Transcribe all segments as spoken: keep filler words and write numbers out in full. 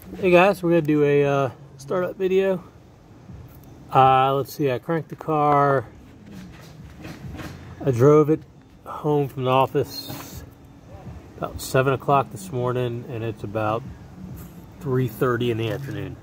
Hey guys, we're gonna do a uh, startup video. Uh, let's see, I cranked the car. I drove it home from the office about seven o'clock this morning, and it's about three thirty in the afternoon.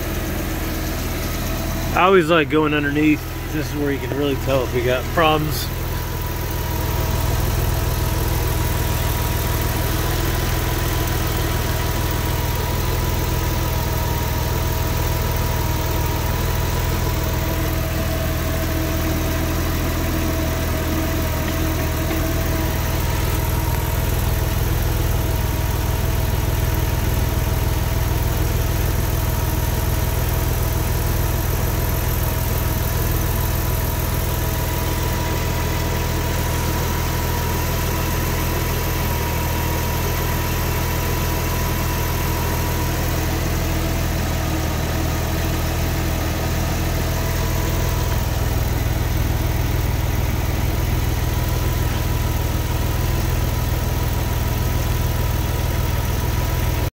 I always like going underneath. This is where you can really tell if we got problems.